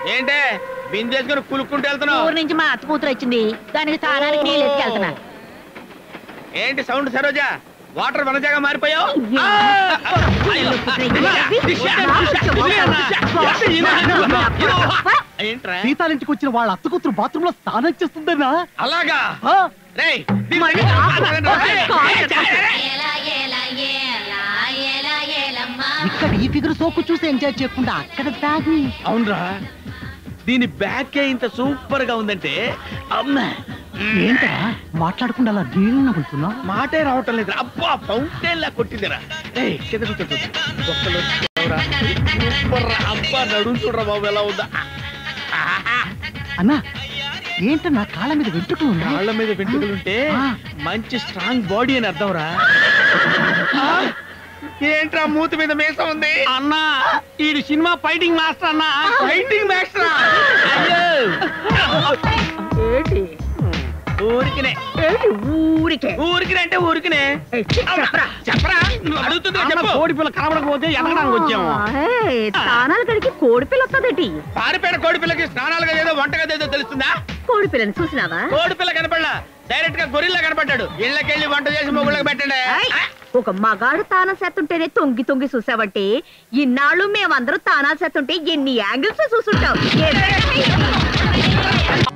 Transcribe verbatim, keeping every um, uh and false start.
ఏంటే బిందేసుకుని కులుక్కుంటూ వెళ్తున్నావు? ఊరు నుంచి మా అత్త కూతురు వచ్చింది, దానికి స్థానానికి నీళ్ళు ఎత్తుకెళ్తున్నా. ఏంటి సౌండ్ సరోజా? వాటర్ వనజాగా మారిపోయావు. సీతాలింటికి వచ్చిన వాళ్ళ అత్త కూతురు బాత్రూమ్ లో స్నానం చేస్తుందన్నా? అలాగా? ఇక్కడ ఈ ఫిగర్ సోకు చూసి ఎంజాయ్ చేయకుండా అక్కడ దాగి. అవునరా, దీని బ్యాక్ ఇంత సూపర్ గా ఉందంటే అమ్మా. ఏంటా మాట్లాడకుండా అలా నీళ్ళు నవ్వుతున్నా? మాటే రావటం లేదు. అబ్బా ఫౌంటైన్ లా కొట్టిందిరా. అబ్బా నడుము చూడరా బాబు ఎలా ఉందా. అన్నా ఏంటన్నా కాళ్ళ మీద వెంట్రుకలు ఉన్నా? కాళ్ళ మీద వెంట్రుకలు ఉంటే మంచి స్ట్రాంగ్ బాడీ అని అర్థం రా. ఏంట్రా మూతి మీద మీసం ఉంది? అన్నా ఈ సినిమా ఫైటింగ్ మాస్టర్ అన్నా. Fighting master? అయ్యో ఏంటి ఊరికినే. ఏంటి ఊరికే? ఊరికినే అంటే ఊరికినే చెప్పరా చెప్పరా. అడుగుతుంది చెప్పు. కోడి పిల్ల కనబడకపోతే ఎదగడానికి వచ్చాము. స్నానాలు కడికి కోడి పిల్ల వస్తుందటి. పారిపోయిన కోడి పిల్లకి స్నానాలు గదేదో వంట గదేదో తెలుస్తుందా? కోడి పిల్లని చూసినావా? కోడి పిల్ల కనపడలా, డైరెక్ట్ గా గొరిల్లా కనపడ్డాడు. ఇళ్ళకెళ్ళి వంట చేసి మొగుళ్ళకి పెట్టండి. ఒక మగాడు తానం చేస్తుంటేనే తొంగి తొంగి చూసావంటే, ఇన్నాళ్ళు మేమందరూ తానాలు చేస్తుంటే ఎన్ని యాంగిల్స్ చూసుంటావు.